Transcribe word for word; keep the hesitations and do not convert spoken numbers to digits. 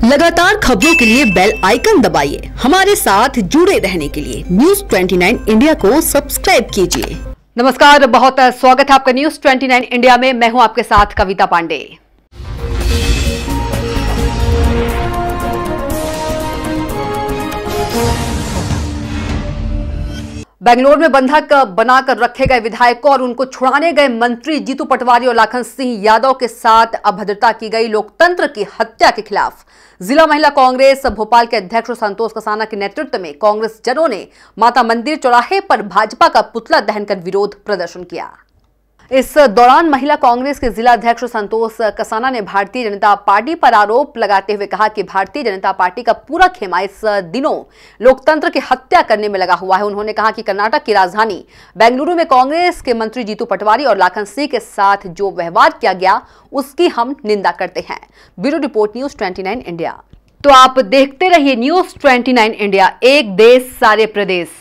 लगातार खबरों के लिए बेल आइकन दबाइए। हमारे साथ जुड़े रहने के लिए न्यूज़ उनतीस इंडिया को सब्सक्राइब कीजिए। नमस्कार, बहुत स्वागत है आपका न्यूज़ उनतीस इंडिया में। मैं हूं आपके साथ कविता पांडे। बेंगलुरु में बंधक बनाकर रखे गए विधायकों और उनको छुड़ाने गए मंत्री जीतू पटवारी और लाखन सिंह यादव के साथ अभद्रता की गई लोकतंत्र की हत्या के खिलाफ जिला महिला कांग्रेस भोपाल के अध्यक्ष संतोष कसाना के नेतृत्व में कांग्रेस जनों ने माता मंदिर चौराहे पर भाजपा का पुतला दहनकर विरोध प्रदर्शन किया। इस दौरान महिला कांग्रेस के जिला अध्यक्ष संतोष कसाना ने भारतीय जनता पार्टी पर आरोप लगाते हुए कहा कि भारतीय जनता पार्टी का पूरा खेमा इस दिनों लोकतंत्र की हत्या करने में लगा हुआ है। उन्होंने कहा कि कर्नाटक की राजधानी बेंगलुरु में कांग्रेस के मंत्री जीतू पटवारी और लाखन सिंह के साथ जो व्यवहार किया गया उसकी हम निंदा करते हैं। ब्यूरो रिपोर्ट न्यूज़ उनतीस इंडिया। तो आप देखते रहिए न्यूज़ उनतीस इंडिया, एक देश सारे प्रदेश।